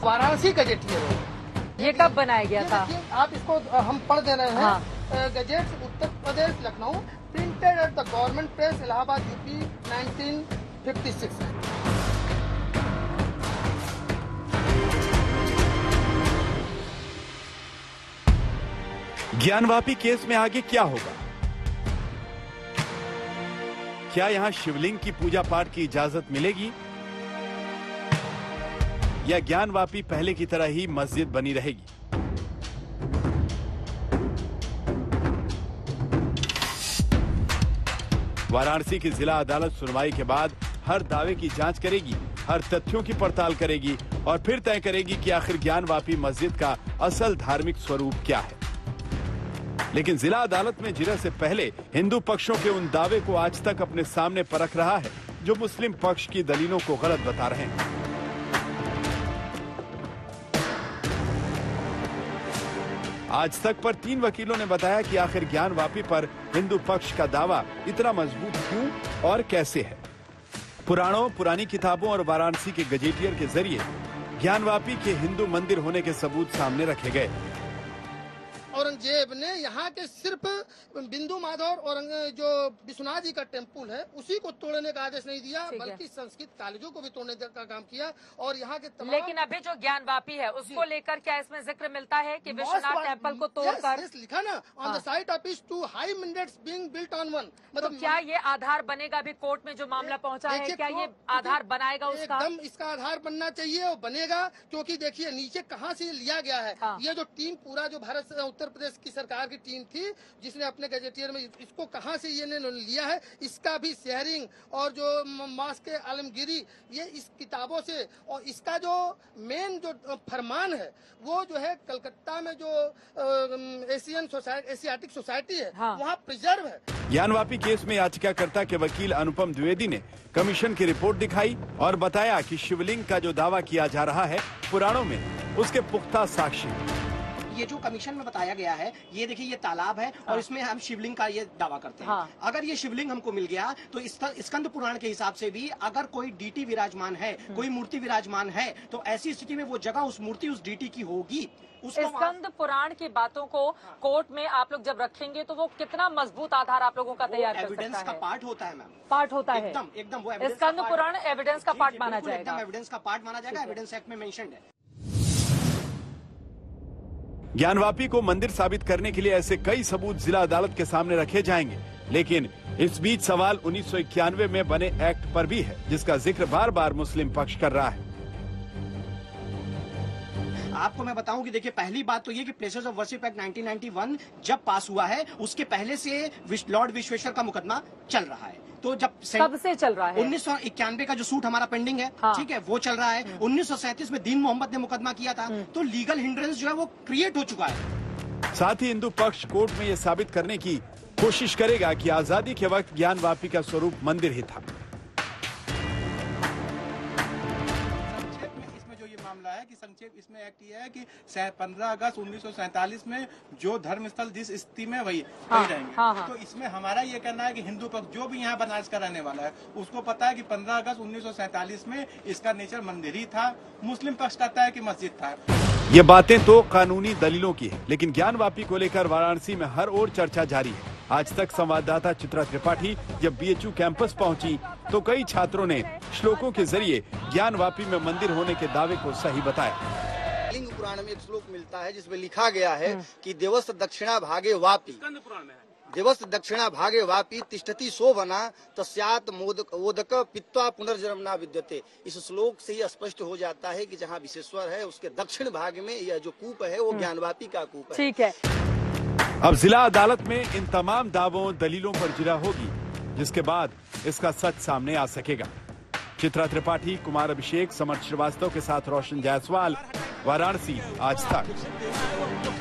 Varanasi gazetteer है। ये कब बनाया गया था? आप इसको हम पढ़ दे रहे हैं। हाँ। Gazette Uttar Pradesh Lucknow, printed at the government press Allahabad UP 1956। Gyanvapi case में आगे क्या होगा? क्या यहां शिवलिंग की पूजा पाठ की इजाजत मिलेगी या ज्ञानवापी पहले की तरह ही मस्जिद बनी रहेगी? वाराणसी की जिला अदालत सुनवाई के बाद हर दावे की जांच करेगी, हर तथ्यों की पड़ताल करेगी और फिर तय करेगी कि आखिर ज्ञानवापी मस्जिद का असल धार्मिक स्वरूप क्या है। लेकिन जिला अदालत में जिरह से पहले हिंदू पक्षों के उन दावे को आज तक अपने सामने परख रहा है जो मुस्लिम पक्ष की दलीलों को गलत बता रहे हैं। आज तक पर 3 वकीलों ने बताया कि आखिर ज्ञानवापी पर हिंदू पक्ष का दावा इतना मजबूत क्यों और कैसे है। पुराणों, पुरानी किताबों और वाराणसी के गजेटियर के जरिए ज्ञानवापी के हिंदू मंदिर होने के सबूत सामने रखे गए। औरंगजेब ने यहाँ के सिर्फ बिंदु माधव और जो विश्वनाथ जी का टेम्पल है उसी को तोड़ने का आदेश नहीं दिया, बल्कि संस्कृत कॉलेजों को भी तोड़ने का काम किया। और यहाँ के तमाम... लेकिन अभी जो ज्ञानवापी है उसको लेकर क्या इसमें जिक्र मिलता है कि विश्वनाथ टेम्पल को तोड़कर लिखा ना, on the site of his 2 high minarets being built on one. मतलब क्या ये आधार बनेगा? अभी कोर्ट में जो मामला पहुंचा है, क्या ये आधार बनाएगा उसका? एकदम इसका आधार बनना चाहिए और बनेगा, क्योंकि देखिए नीचे कहाँ से लिया गया है। ये जो टीम पूरा जो भारत उत्तर प्रदेश की सरकार की टीम थी जिसने अपने गजेटियर में इसको कहां से ये लिया है, इसका भी शेयरिंग और जो मास के आलमगिरी ये इस किताबों से, और इसका जो मेन जो फरमान है वो जो है कलकत्ता में जो एशियाटिक सोसाइटी है, हाँ। वहाँ प्रिजर्व है। ज्ञानवापी केस में याचिकाकर्ता के वकील अनुपम द्विवेदी ने कमीशन की रिपोर्ट दिखाई और बताया कि शिवलिंग का जो दावा किया जा रहा है पुराणों में उसके पुख्ता साक्ष्य। ये जो कमीशन में बताया गया है, ये देखिए ये तालाब है और इसमें हम शिवलिंग का ये दावा करते हैं। हाँ। अगर ये शिवलिंग हमको मिल गया तो स्कंद पुराण के हिसाब से भी अगर कोई डीटी विराजमान है, कोई मूर्ति विराजमान है, तो ऐसी स्थिति में वो जगह उस मूर्ति उस डीटी की होगी। स्कंद पुराण की बातों को कोर्ट में आप लोग जब रखेंगे तो वो कितना मजबूत आधार आप लोगों का तैयार कर सकता है? एविडेंस का पार्ट होता है मैम। पार्ट होता है एकदम वो स्कंद पुराण एविडेंस का पार्ट माना जाएगा। एविडेंस का पार्ट माना जाएगा, एविडेंस एक्ट में मेंशन्ड है। ज्ञानवापी को मंदिर साबित करने के लिए ऐसे कई सबूत जिला अदालत के सामने रखे जाएंगे, लेकिन इस बीच सवाल 1991 में बने एक्ट पर भी है जिसका जिक्र बार बार मुस्लिम पक्ष कर रहा है। आपको मैं बताऊं कि देखिए पहली बात तो ये कि प्लेसेस ऑफ वर्शिप एक्ट 1991 जब पास हुआ है उसके पहले से लॉर्ड विश्वेश्वर का मुकदमा चल रहा है। तो जब कब से चल रहा है? 1991 का जो सूट हमारा पेंडिंग है, हाँ। ठीक है, वो चल रहा है। 1937 में दीन मोहम्मद ने मुकदमा किया था, तो लीगल हिंड्रेंस जो है वो क्रिएट हो चुका है। साथ ही हिंदू पक्ष कोर्ट में ये साबित करने की कोशिश करेगा कि आजादी के वक्त ज्ञानवापी का स्वरूप मंदिर ही था। कि संक्षेप इसमें एक्ट ये है कि 15 अगस्त 1947 में जो धर्म स्थल जिस स्थिति में वही रहेंगे। हाँ। तो इसमें हमारा ये कहना है कि हिंदू पक्ष जो भी यहाँ बनारस का रहने वाला है उसको पता है कि 15 अगस्त 1947 में इसका नेचर मंदिर ही था। मुस्लिम पक्ष कहता है कि मस्जिद था। ये बातें तो कानूनी दलीलों की है, लेकिन ज्ञानवापी को लेकर वाराणसी में हर ओर चर्चा जारी है। आज तक संवाददाता चित्रा त्रिपाठी जब बीएचयू कैंपस पहुंची तो कई छात्रों ने श्लोकों के जरिए ज्ञानवापी में मंदिर होने के दावे को सही बताया। लिंग पुराण में एक श्लोक मिलता है जिसमें लिखा गया है कि देवस्त दक्षिणा भागे वापी, देवस्त दक्षिणा भागे वापी तिष्ठति शोभना तस्यात् मोदक पित्वा पुनर्जन्म न विद्यते। इस श्लोक से ही स्पष्ट हो जाता है कि जहाँ विश्वेश्वर है उसके दक्षिण भाग में यह जो कूप है वो ज्ञानवापी का कूप है। ठीक है। अब जिला अदालत में इन तमाम दावों दलीलों पर जिरह होगी, जिसके बाद इसका सच सामने आ सकेगा। चित्रा त्रिपाठी, कुमार अभिषेक, समर्थ श्रीवास्तव के साथ रोशन जायसवाल, वाराणसी आज तक।